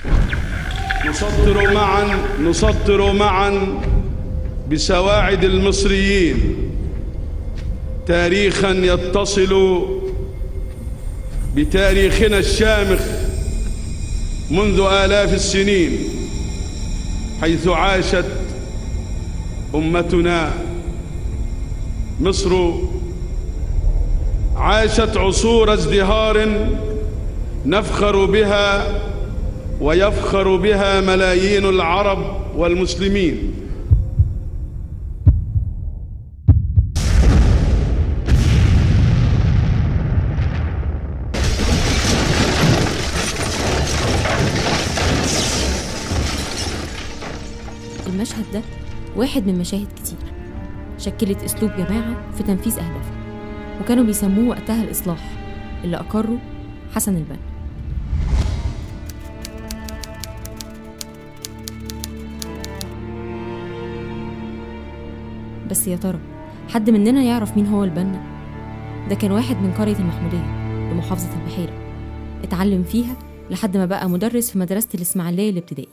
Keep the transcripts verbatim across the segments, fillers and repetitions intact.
نسطر معا نسطر معا بسواعد المصريين تاريخا يتصل بتاريخنا الشامخ منذ آلاف السنين، حيث عاشت أمتنا مصر، عاشت عصور ازدهار نفخر بها ويفخر بها ملايين العرب والمسلمين. المشهد ده واحد من مشاهد كتير شكلت أسلوب جماعة في تنفيذ أهدافها، وكانوا بيسموه وقتها الإصلاح اللي أقره حسن البنا. بس يا ترى حد مننا يعرف مين هو البنا؟ ده كان واحد من قرية المحمودية بمحافظة البحيرة، اتعلم فيها لحد ما بقى مدرس في مدرسة الإسماعيلية الابتدائي.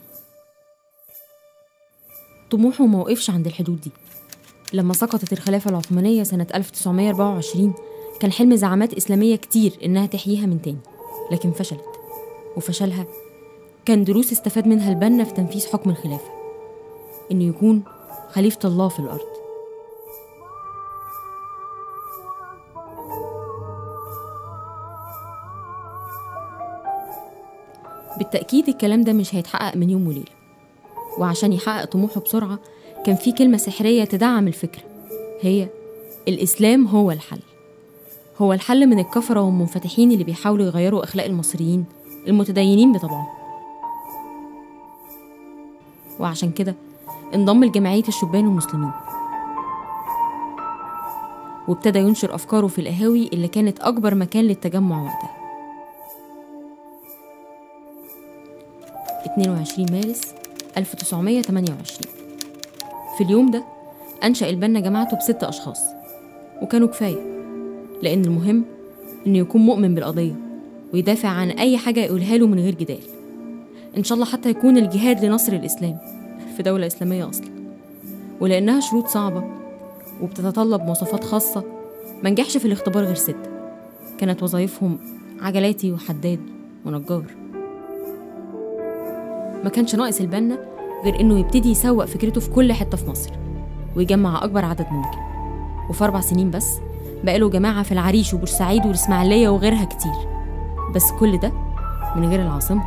طموحه ما وقفش عند الحدود دي. لما سقطت الخلافة العثمانية سنة ألف وتسعمائة وأربعة وعشرين كان حلم زعامات إسلامية كتير إنها تحييها من تاني، لكن فشلت، وفشلها كان دروس استفاد منها البنا في تنفيذ حكم الخلافة، إنه يكون خليفة الله في الأرض. بالتأكيد الكلام ده مش هيتحقق من يوم وليلة، وعشان يحقق طموحه بسرعة كان في كلمة سحرية تدعم الفكرة، هي الإسلام هو الحل. هو الحل من الكفرة والمنفتحين اللي بيحاولوا يغيروا أخلاق المصريين المتدينين بطبعهم. وعشان كده انضم لجمعية الشبان المسلمين، وابتدى ينشر أفكاره في القهاوي اللي كانت أكبر مكان للتجمع وقتها. اثنين وعشرين مارس ألف وتسعمائة وثمانية وعشرين، في اليوم ده أنشأ البنا جماعته بست أشخاص، وكانوا كفاية، لأن المهم إنه يكون مؤمن بالقضية ويدافع عن أي حاجة يقولها له من غير جدال، إن شاء الله حتى يكون الجهاد لنصر الإسلام في دولة إسلامية أصلا. ولأنها شروط صعبة وبتتطلب مواصفات خاصة ما نجحش في الاختبار غير ستة، كانت وظائفهم عجلاتي وحداد ونجار. ما كانش ناقص البنا غير إنه يبتدي يسوق فكرته في كل حتة في مصر ويجمع أكبر عدد ممكن، وفي أربع سنين بس بقى له جماعة في العريش وبورسعيد والإسماعيلية وغيرها كتير، بس كل ده من غير العاصمة.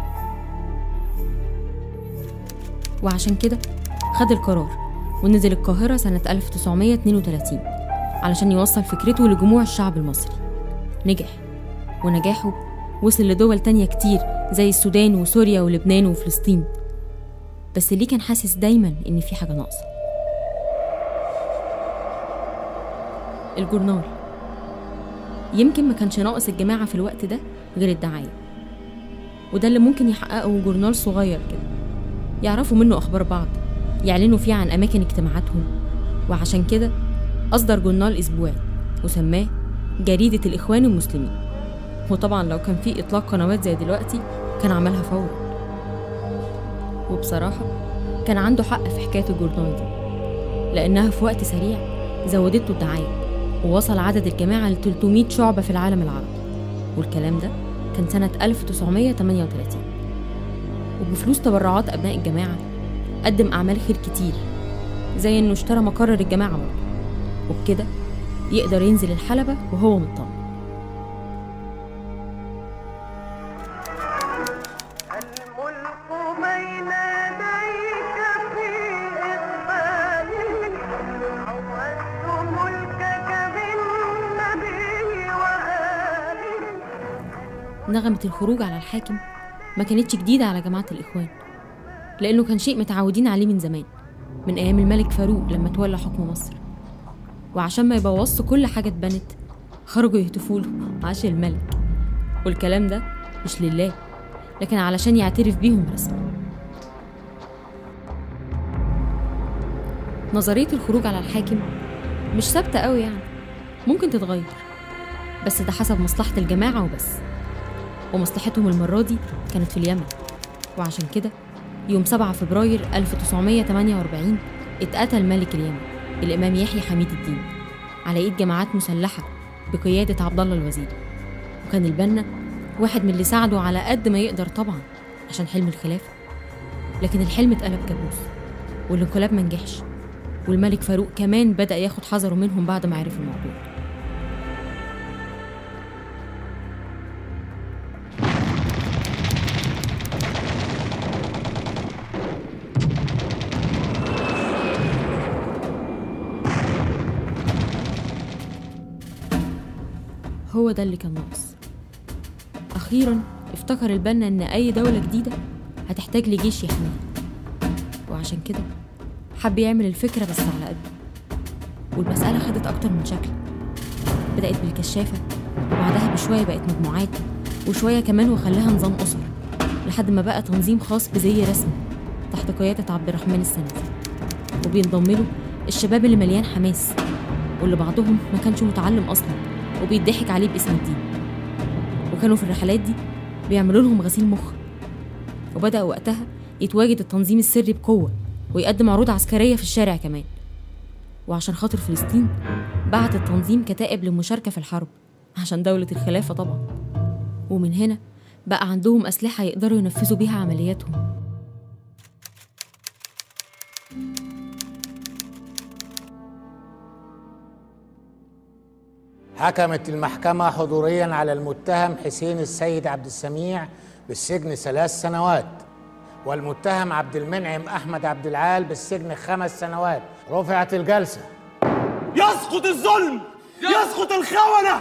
وعشان كده خد القرار ونزل القاهرة سنة ألف وتسعمائة واثنين وثلاثين علشان يوصل فكرته لجموع الشعب المصري. نجح، ونجاحه وصل لدول تانية كتير زي السودان وسوريا ولبنان وفلسطين، بس ليه كان حاسس دايما إن في حاجة ناقصة؟ الجورنال. يمكن ما كانش ناقص الجماعة في الوقت ده غير الدعاية، وده اللي ممكن يحققه جورنال صغير كده يعرفوا منه أخبار بعض، يعلنوا فيه عن أماكن اجتماعاتهم. وعشان كده أصدر جورنال أسبوعي وسماه جريدة الإخوان المسلمين، وطبعا لو كان في إطلاق قنوات زي دلوقتي كان عملها فورا. وبصراحة كان عنده حق في حكاية الجورنال دي، لأنها في وقت سريع زودته الدعاية ووصل عدد الجماعة ل ثلاثمائة شعبة في العالم العربي، والكلام ده كان سنة ألف وتسعمائة وثمانية وثلاثين. وبفلوس تبرعات أبناء الجماعة قدم أعمال خير كتير، زي إنه اشترى مقرر الجماعة برضه، وبكده يقدر ينزل الحلبة وهو مطمن. نغمة الخروج على الحاكم ما كانتش جديدة على جماعة الإخوان، لأنه كان شيء متعودين عليه من زمان، من أيام الملك فاروق لما تولى حكم مصر. وعشان ما يبوظوا كل حاجة اتبنت خرجوا يهتفوا له عاش الملك، والكلام ده مش لله، لكن علشان يعترف بيهم رسمي. نظرية الخروج على الحاكم مش ثابتة قوي، يعني ممكن تتغير، بس ده حسب مصلحة الجماعة وبس. ومصلحتهم المرة دي كانت في اليمن، وعشان كده يوم سبعة فبراير ألف وتسعمية تمانية وأربعين اتقتل ملك اليمن الإمام يحيى حميد الدين على إيد جماعات مسلحة بقيادة عبد الله الوزيري. وكان البنا واحد من اللي ساعده على قد ما يقدر طبعا عشان حلم الخلافة، لكن الحلم اتقلب كابوس والانقلاب ما نجحش، والملك فاروق كمان بدأ ياخد حذره منهم بعد ما عرف الموضوع. هو ده اللي كان ناقص. أخيراً افتكر البنا إن أي دولة جديدة هتحتاج لجيش يحميها، وعشان كده حب يعمل الفكرة بس على قده. والمسألة خدت أكتر من شكل، بدأت بالكشافة وبعدها بشوية بقت مجموعات وشوية كمان وخلاها نظام أسر، لحد ما بقى تنظيم خاص بزي رسمي تحت قيادة عبد الرحمن السندي، وبينضم له الشباب اللي مليان حماس واللي بعضهم ما كانش متعلم أصلاً وبيضحك عليه باسم الدين. وكانوا في الرحلات دي بيعملوا لهم غسيل مخ. وبدأ وقتها يتواجد التنظيم السري بقوة ويقدم عروض عسكرية في الشارع كمان. وعشان خاطر فلسطين بعت التنظيم كتائب للمشاركة في الحرب عشان دولة الخلافة طبعا. ومن هنا بقى عندهم أسلحة يقدروا ينفذوا بيها عملياتهم. حكمت المحكمة حضوريا على المتهم حسين السيد عبد السميع بالسجن ثلاث سنوات، والمتهم عبد المنعم أحمد عبد العال بالسجن خمس سنوات. رفعت الجلسة. يسقط الظلم، يسقط الخونة.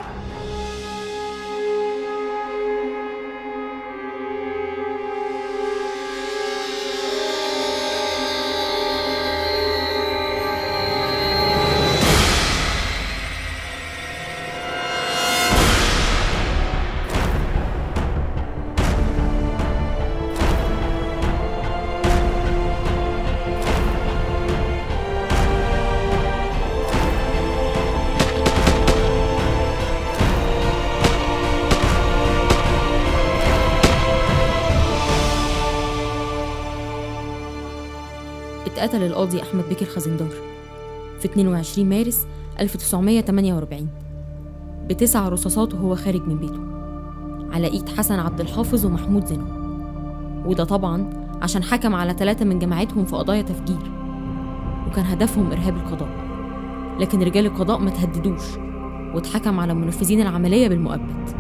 اتقتل القاضي أحمد بكر خزندار في اتنين وعشرين مارس ألف وتسعمية تمانية وأربعين بتسع رصاصات وهو خارج من بيته على إيد حسن عبد الحافظ ومحمود زينو. وده طبعا عشان حكم على ثلاثة من جماعتهم في قضايا تفجير، وكان هدفهم إرهاب القضاء. لكن رجال القضاء ما تهددوش واتحكم على منفذين العملية بالمؤبد.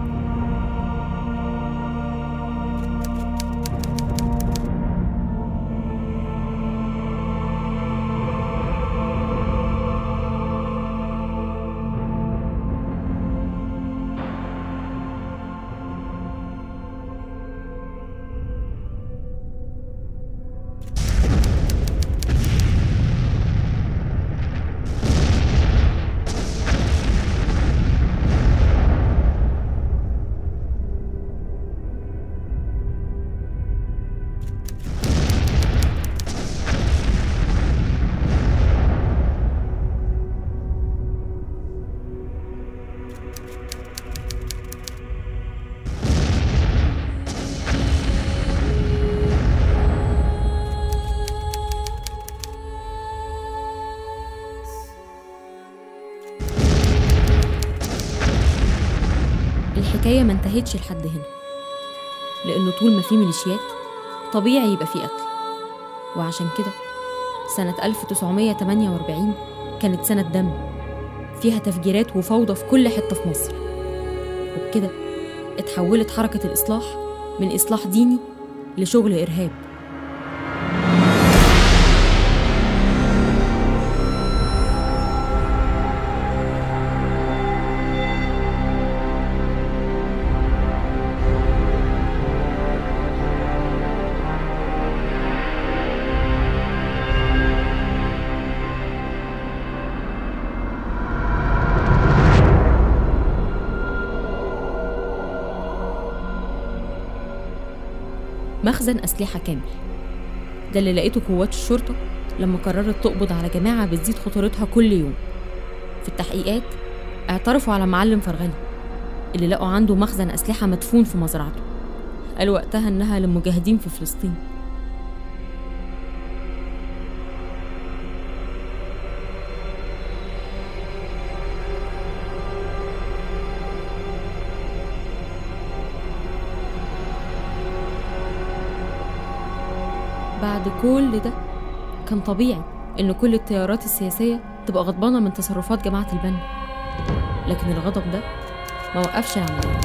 الحكاية ما انتهتش لحد هنا، لأنه طول ما في ميليشيات طبيعي يبقى في قتل. وعشان كده سنة ألف وتسعمية تمانية وأربعين كانت سنة دم فيها تفجيرات وفوضى في كل حتة في مصر. وبكده اتحولت حركة الإصلاح من إصلاح ديني لشغل إرهاب. مخزن أسلحة كامل، ده اللي لقيته قوات الشرطة لما قررت تقبض على جماعة بتزيد خطورتها كل يوم. في التحقيقات اعترفوا على معلم فرغلي اللي لقوا عنده مخزن أسلحة مدفون في مزرعته، قال وقتها إنها للمجاهدين في فلسطين. بعد كل ده كان طبيعي إن كل التيارات السياسية تبقى غضبانة من تصرفات جماعة البنا، لكن الغضب ده ما وقفش العملية.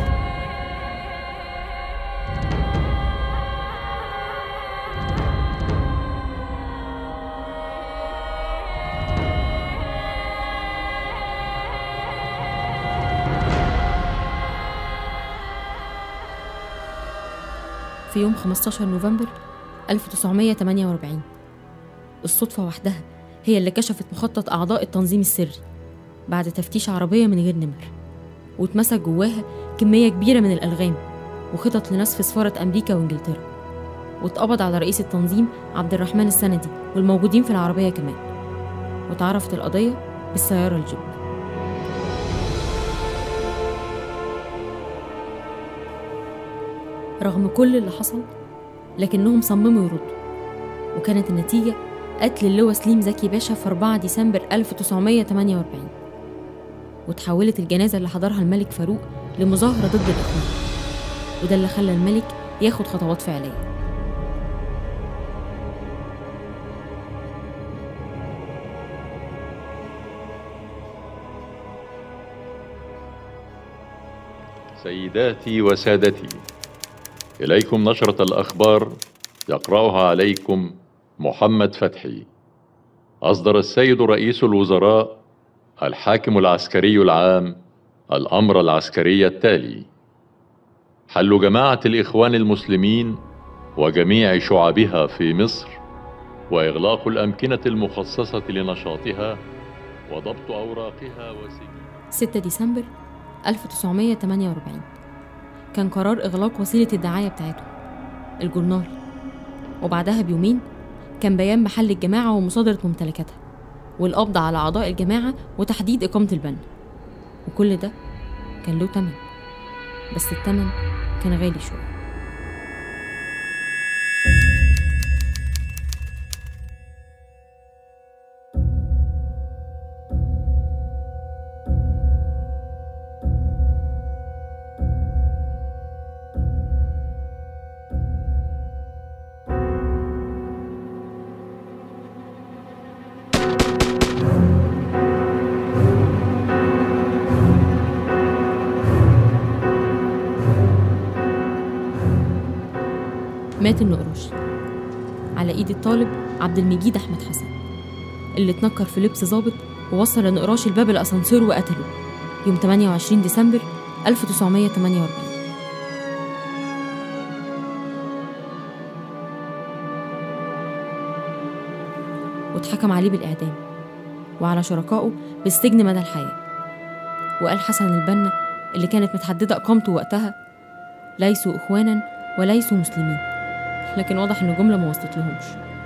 في يوم خمستاشر نوفمبر ألف وتسعمية وتمانية وأربعين الصدفة وحدها هي اللي كشفت مخطط أعضاء التنظيم السري بعد تفتيش عربية من غير نمر، واتمسك جواها كمية كبيرة من الألغام وخطط لنسف سفارة أمريكا وإنجلترا، واتقبض على رئيس التنظيم عبد الرحمن السندي والموجودين في العربية كمان، واتعرفت القضية بالسيارة الجيب. رغم كل اللي حصل لكنهم صمموا يردوا، وكانت النتيجة قتل اللواء سليم زكي باشا في أربعة ديسمبر ألف وتسعمية وتمانية وأربعين، وتحولت الجنازة اللي حضرها الملك فاروق لمظاهرة ضد الإخوان، وده اللي خلى الملك ياخد خطوات فعلية. سيداتي وسادتي، إليكم نشرة الأخبار يقرأها عليكم محمد فتحي. أصدر السيد رئيس الوزراء الحاكم العسكري العام الأمر العسكري التالي: حل جماعة الإخوان المسلمين وجميع شعبها في مصر، وإغلاق الأمكنة المخصصة لنشاطها، وضبط أوراقها وسجن. ستة ديسمبر ألف وتسعمية وتمانية وأربعين كان قرار إغلاق وسيلة الدعاية بتاعتهم الجورنال، وبعدها بيومين كان بيان محل الجماعة ومصادرة ممتلكاتها والقبض على أعضاء الجماعة وتحديد إقامة البنا. وكل ده كان له تمن، بس التمن كان غالي شوية. مات النقراش على ايد الطالب عبد المجيد احمد حسن، اللي اتنكر في لبس ظابط ووصل النقراش الباب الاسانسير وقتله يوم تمانية وعشرين ديسمبر ألف وتسعمية وتمانية وأربعين. واتحكم عليه بالاعدام وعلى شركائه بالسجن مدى الحياه. وقال حسن البنا اللي كانت متحدده اقامته وقتها: ليسوا اخوانا وليسوا مسلمين، لكن واضح ان الجمله ما وصلت لهمش.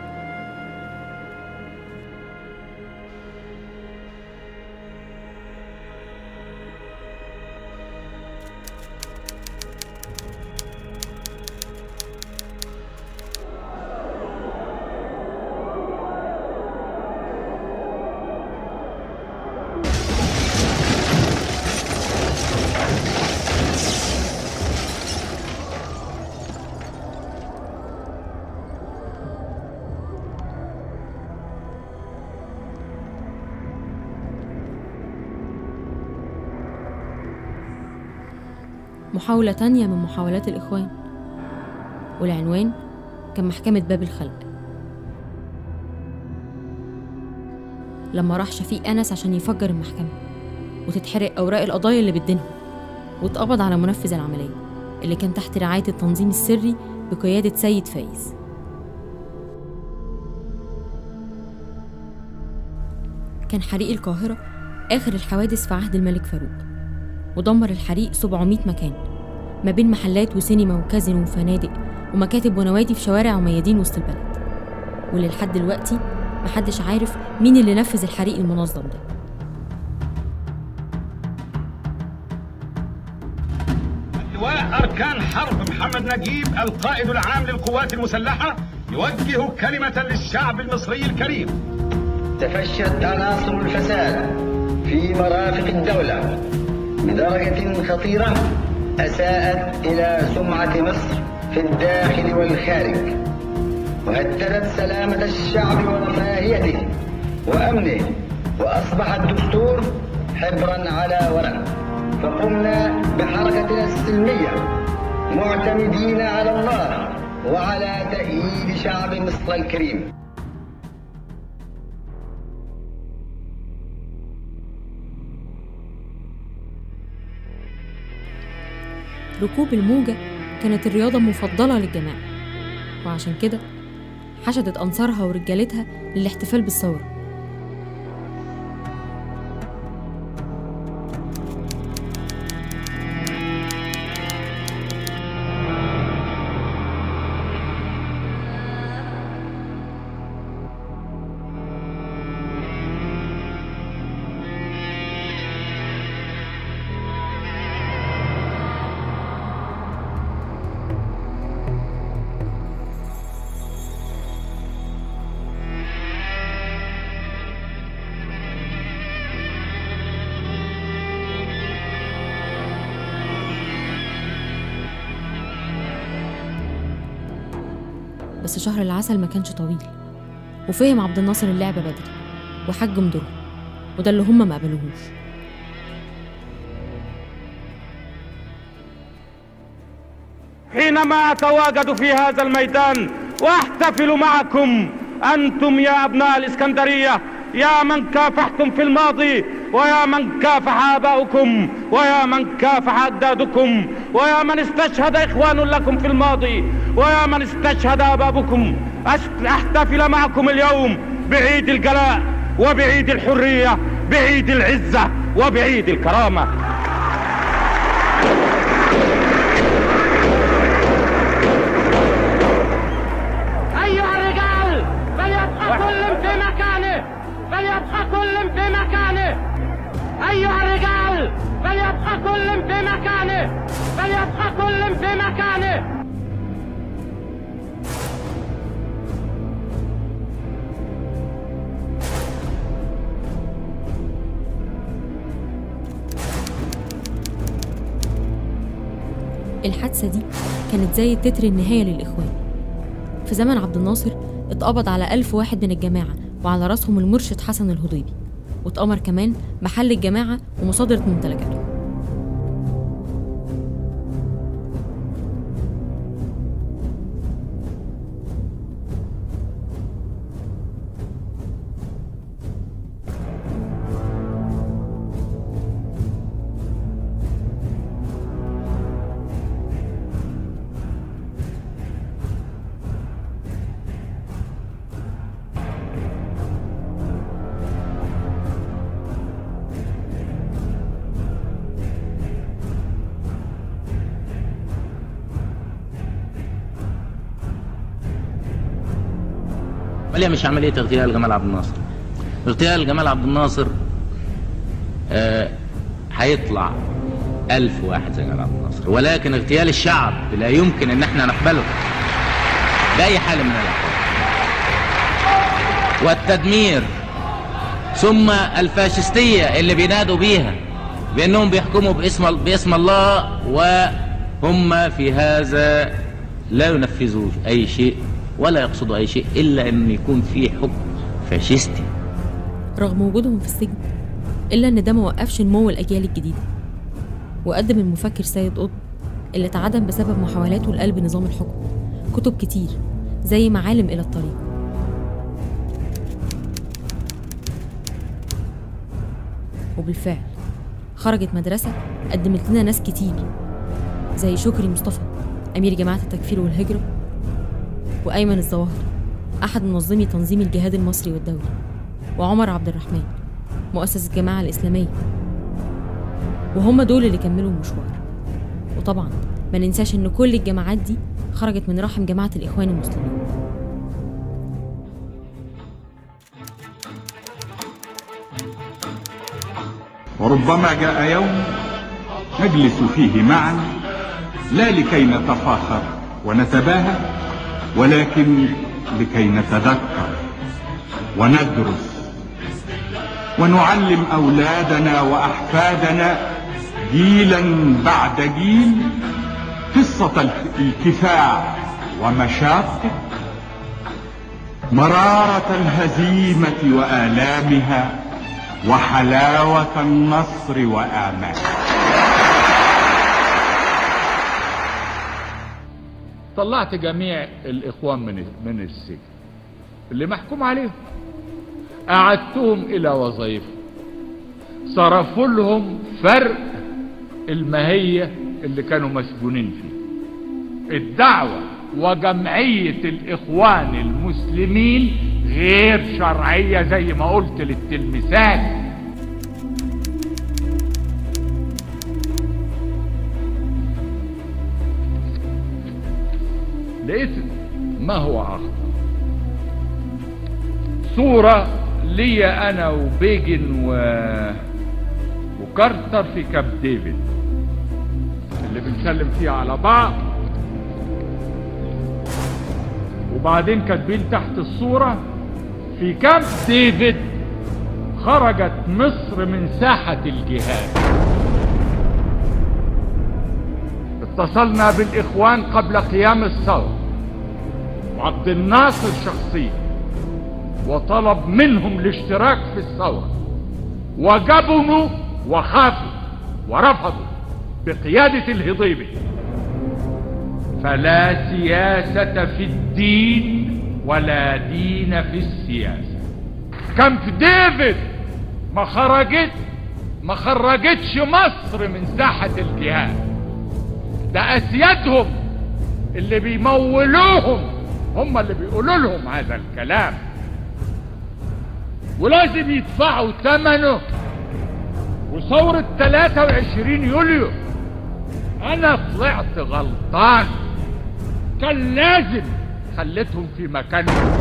محاولة تانية من محاولات الإخوان، والعنوان كان محكمة باب الخلق. لما راح شفيق أنس عشان يفجر المحكمة وتتحرق أوراق القضايا اللي بتدينهم، واتقبض على منفذ العملية اللي كان تحت رعاية التنظيم السري بقيادة سيد فايز. كان حريق القاهرة آخر الحوادث في عهد الملك فاروق، ودمر الحريق سبعمية مكان ما بين محلات وسينما وكازينو وفنادق ومكاتب ونوادي في شوارع وميادين وسط البلد. واللي لحد دلوقتي محدش عارف مين اللي نفذ الحريق المنظم ده. اللواء أركان حرب محمد نجيب القائد العام للقوات المسلحة يوجه كلمة للشعب المصري الكريم. تفشت عناصر الفساد في مرافق الدولة بدرجة خطيرة أساءت إلى سمعة مصر في الداخل والخارج، وهددت سلامة الشعب ورفاهيته وأمنه، وأصبح الدستور حبرا على ورق. فقمنا بحركتنا السلمية معتمدين على الله وعلى تأييد شعب مصر الكريم. ركوب الموجة كانت الرياضة المفضلة للجماعة، وعشان كده حشدت أنصارها ورجالتها للاحتفال بالثورة. بس شهر العسل ما كانش طويل، وفهم عبد الناصر اللعبة بدري وحجم دوره، وده اللي هم ما قبلوهوش. حينما أتواجد في هذا الميدان وأحتفل معكم أنتم يا أبناء الإسكندرية، يا من كافحتم في الماضي، ويا من كافح آباؤكم، ويا من كافح أجدادكم، ويا من استشهد إخوان لكم في الماضي، ويا من استشهد آباؤكم، أحتفل معكم اليوم بعيد الجلاء وبعيد الحرية، بعيد العزة وبعيد الكرامة. أيها الرجال، فليبقى كل في مكانه، فليبقى كل في مكانه. أيها الرجال، فليبقى كل في مكانه، فليبقى كل في مكانه. الحادثة دي كانت زي التتر النهاية للإخوان. في زمن عبد الناصر اتقبض على ألف واحد من الجماعة، وعلى رأسهم المرشد حسن الهضيبي، واتأمر كمان محل الجماعة ومصادرة ممتلكاته. عملية مش عملية اغتيال جمال عبد الناصر. اغتيال جمال عبد الناصر آه هيطلع ألف واحد زي جمال عبد الناصر، ولكن اغتيال الشعب لا يمكن ان احنا نقبله بأي حال من الأحوال. والتدمير ثم الفاشستية اللي بينادوا بيها بأنهم بيحكموا باسم باسم الله، وهم في هذا لا ينفذوا أي شيء ولا يقصدوا أي شيء إلا أن يكون في حكم فاشستي. رغم وجودهم في السجن، إلا أن ده ما وقفش نمو الأجيال الجديدة. وقدم المفكر سيد قطب اللي اتعدم بسبب محاولاته لقلب نظام الحكم كتب كتير زي معالم إلى الطريق. وبالفعل خرجت مدرسة قدمت لنا ناس كتير زي شكري مصطفى أمير جماعة التكفير والهجرة، وأيمن الظواهر أحد منظمي تنظيم الجهاد المصري والدولي، وعمر عبد الرحمن مؤسس الجماعة الإسلامية. وهم دول اللي كملوا المشوار. وطبعا ما ننساش إن كل الجماعات دي خرجت من رحم جماعة الإخوان المسلمين. وربما جاء يوم نجلس فيه معا لا لكي نتفاخر ونتباهى، ولكن لكي نتذكر وندرس ونعلم أولادنا وأحفادنا جيلا بعد جيل قصة الكفاح ومشاقه، مرارة الهزيمة وآلامها، وحلاوة النصر وآماله. طلعت جميع الإخوان من من السجن اللي محكوم عليهم، أعدتهم إلى وظائفهم، صرفوا لهم فرق الماهية اللي كانوا مسجونين فيه. الدعوة وجمعية الإخوان المسلمين غير شرعية زي ما قلت للتلميذات. لقيت ما هو أخطر صورة لي أنا وبيجن و... وكارتر في كامب ديفيد اللي بنسلم فيها على بعض، وبعدين كاتبين تحت الصورة: في كامب ديفيد خرجت مصر من ساحة الجهاد. اتصلنا بالإخوان قبل قيام الثورة وعبد الناصر شخصيا، وطلب منهم الاشتراك في الثورة، وجبنوا وخافوا ورفضوا بقيادة الهضيبي. فلا سياسة في الدين ولا دين في السياسة. كامب ديفيد ما خرجت ما خرجتش مصر من ساحة الجهاد، ده أسيادهم اللي بيمولوهم هم اللي بيقولوا لهم هذا الكلام، ولازم يدفعوا ثمنه. وثورة ثلاثة وعشرين يوليو أنا طلعت غلطان، كان لازم خليتهم في مكانهم.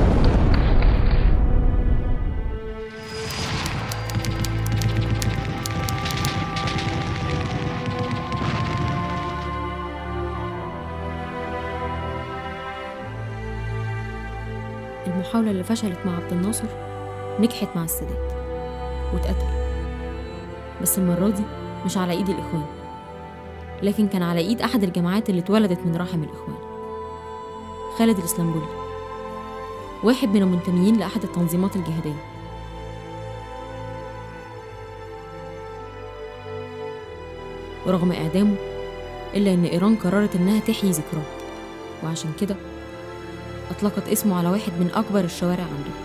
المحاولة اللي فشلت مع عبد الناصر نجحت مع السادات واتقتل، بس المرة دي مش على ايد الإخوان، لكن كان على ايد أحد الجماعات اللي اتولدت من رحم الإخوان، خالد الإسلامبولي، واحد من المنتميين لأحد التنظيمات الجهادية. ورغم إعدامه إلا إن إيران قررت إنها تحيي ذكراه، وعشان كده أطلقت اسمه على واحد من أكبر الشوارع عنده.